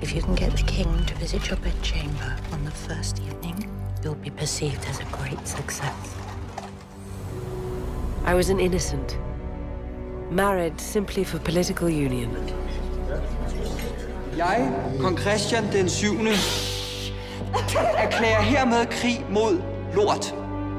If you can get the king to visit your bedchamber on the first evening, you'll be perceived as a great success. I was an innocent, married simply for political union. Jeg, kong Christian den 7., erklærer hermed krig mod lort.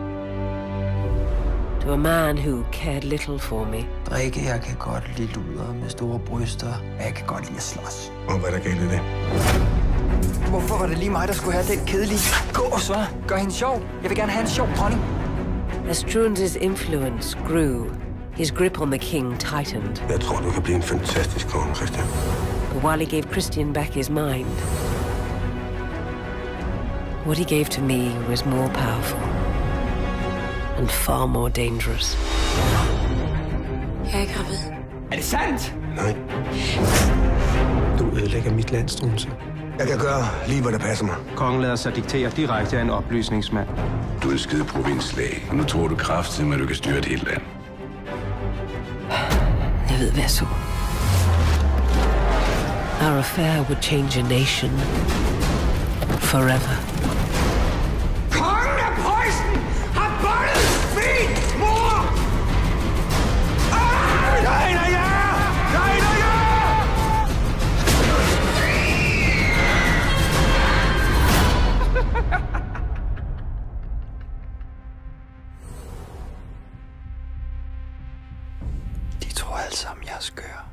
To a man who cared little for me. Drikke, jeg kan godt lide luder med store bryster. Jeg kan godt lide at slås. Og hvad der galt i det? Hvorfor var det lige mig, der skulle have den kedelige gås, hva'? Gør hende sjov. Jeg vil gerne have en sjov dronning. As Struense's influence grew, his grip on the king tightened. Jeg tror, du kan blive en fantastisk konge, Christian. But while he gave Christian back his mind, what he gave to me was more powerful and far more dangerous. Jeg er gravid. Er det sandt? Nej. Du ødelægger mit land, Struense. Jeg kan gøre lige, hvad der passer mig. Kongen lader sig diktere direkte af en oplysningsmand. Du er et skide provinslæge, og nu tror du kraftigt, at du kan styre et helt land. Jeg ved, hvad jeg så. Our affair would change a nation forever. Kongen af Preussen har bundet min mor! Nej, nej, ja! Nej, nej, ja! De tror alle sammen, jeg er skør.